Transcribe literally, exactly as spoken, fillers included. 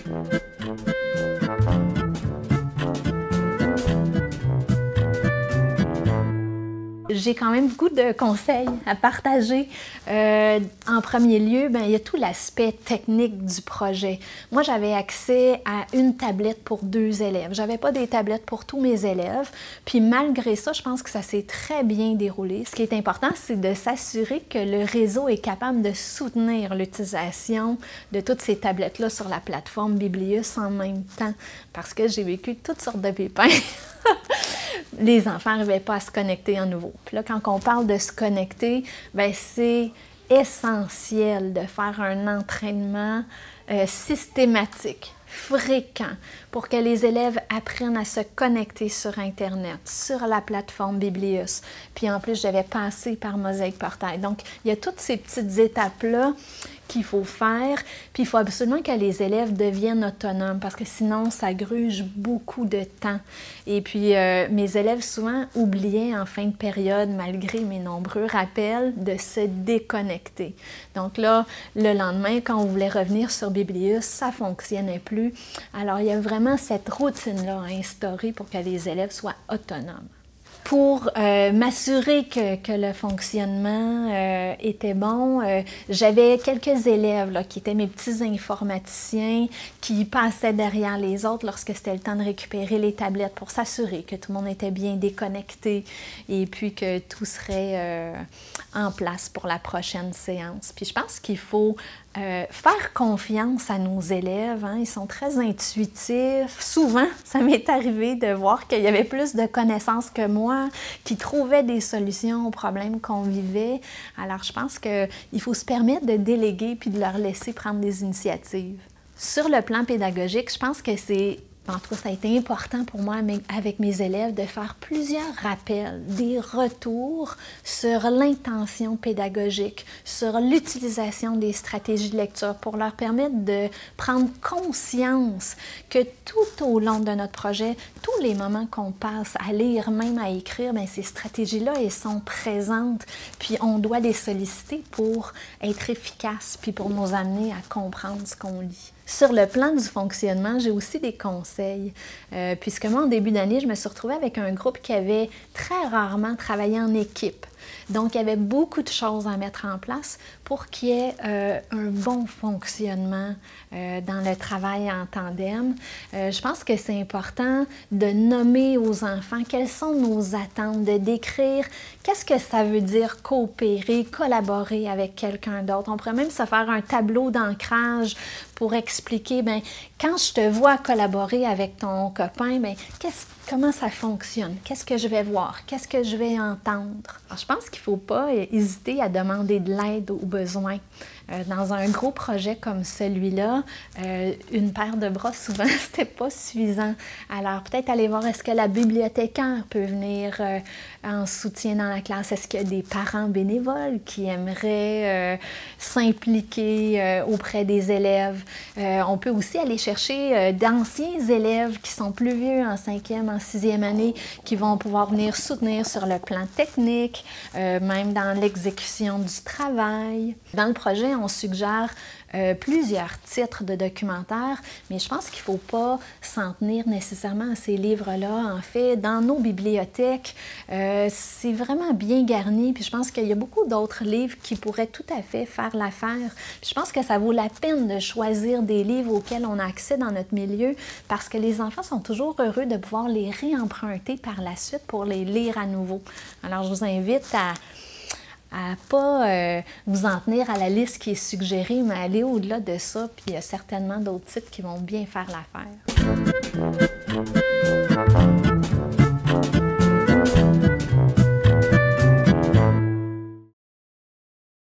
J'ai quand même beaucoup de conseils à partager. Euh, en premier lieu, bien, il y a tout l'aspect technique du projet. Moi, j'avais accès à une tablette pour deux élèves. Je n'avais pas des tablettes pour tous mes élèves. Puis malgré ça, je pense que ça s'est très bien déroulé. Ce qui est important, c'est de s'assurer que le réseau est capable de soutenir l'utilisation de toutes ces tablettes-là sur la plateforme Biblius en même temps. Parce que j'ai vécu toutes sortes de pépins. Les enfants n'arrivaient pas à se connecter à nouveau. Puis là, quand on parle de se connecter, bien, c'est essentiel de faire un entraînement euh, systématique, fréquent, pour que les élèves apprennent à se connecter sur Internet, sur la plateforme Biblius. Puis en plus, j'avais passé par Mosaïque Portail. Donc, il y a toutes ces petites étapes-là qu'il faut faire, puis il faut absolument que les élèves deviennent autonomes, parce que sinon, ça gruge beaucoup de temps. Et puis, euh, mes élèves, souvent, oubliaient en fin de période, malgré mes nombreux rappels, de se déconnecter. Donc là, le lendemain, quand on voulait revenir sur Biblius, ça ne fonctionnait plus. Alors, il y a vraiment cette routine-là à instaurer pour que les élèves soient autonomes. Pour euh, m'assurer que, que le fonctionnement euh, était bon, euh, j'avais quelques élèves là, qui étaient mes petits informaticiens qui passaient derrière les autres lorsque c'était le temps de récupérer les tablettes pour s'assurer que tout le monde était bien déconnecté et puis que tout serait euh, en place pour la prochaine séance. Puis je pense qu'il faut Euh, faire confiance à nos élèves, hein, ils sont très intuitifs. Souvent, ça m'est arrivé de voir qu'il y avait plus de connaissances que moi, qui trouvaient des solutions aux problèmes qu'on vivait. Alors, je pense qu'il faut se permettre de déléguer puis de leur laisser prendre des initiatives. Sur le plan pédagogique, je pense que c'est en tout cas, ça a été important pour moi avec mes élèves de faire plusieurs rappels, des retours sur l'intention pédagogique, sur l'utilisation des stratégies de lecture pour leur permettre de prendre conscience que tout au long de notre projet, tous les moments qu'on passe à lire, même à écrire, bien, ces stratégies-là, elles sont présentes, puis on doit les solliciter pour être efficaces, puis pour nous amener à comprendre ce qu'on lit. Sur le plan du fonctionnement, j'ai aussi des conseils, euh, puisque moi, en début d'année, je me suis retrouvée avec un groupe qui avait très rarement travaillé en équipe. Donc, il y avait beaucoup de choses à mettre en place pour qu'il y ait euh, un bon fonctionnement euh, dans le travail en tandem. Euh, je pense que c'est important de nommer aux enfants quelles sont nos attentes, de décrire qu'est-ce que ça veut dire coopérer, collaborer avec quelqu'un d'autre. On pourrait même se faire un tableau d'ancrage pour expliquer, bien, quand je te vois collaborer avec ton copain, bien, qu'est-ce, comment ça fonctionne? Qu'est-ce que je vais voir? Qu'est-ce que je vais entendre? Alors, je pense qu'il ne faut pas hésiter à demander de l'aide aux besoins. Euh, dans un gros projet comme celui-là, euh, une paire de bras, souvent, c'était pas suffisant. Alors, peut-être aller voir, est-ce que la bibliothécaire peut venir euh, en soutien dans la classe? Est-ce qu'il y a des parents bénévoles qui aimeraient euh, s'impliquer euh, auprès des élèves? Euh, on peut aussi aller chercher euh, d'anciens élèves qui sont plus vieux, en cinquième, en sixième année, qui vont pouvoir venir soutenir sur le plan technique, euh, même dans l'exécution du travail. Dans le projet, on suggère euh, plusieurs titres de documentaires, mais je pense qu'il ne faut pas s'en tenir nécessairement à ces livres-là. En fait, dans nos bibliothèques, euh, c'est vraiment bien garni, puis je pense qu'il y a beaucoup d'autres livres qui pourraient tout à fait faire l'affaire. Je pense que ça vaut la peine de choisir des livres auxquels on a accès dans notre milieu, parce que les enfants sont toujours heureux de pouvoir les réemprunter par la suite pour les lire à nouveau. Alors, je vous invite à à ne pas euh, vous en tenir à la liste qui est suggérée, mais aller au-delà de ça, puis il y a certainement d'autres titres qui vont bien faire l'affaire.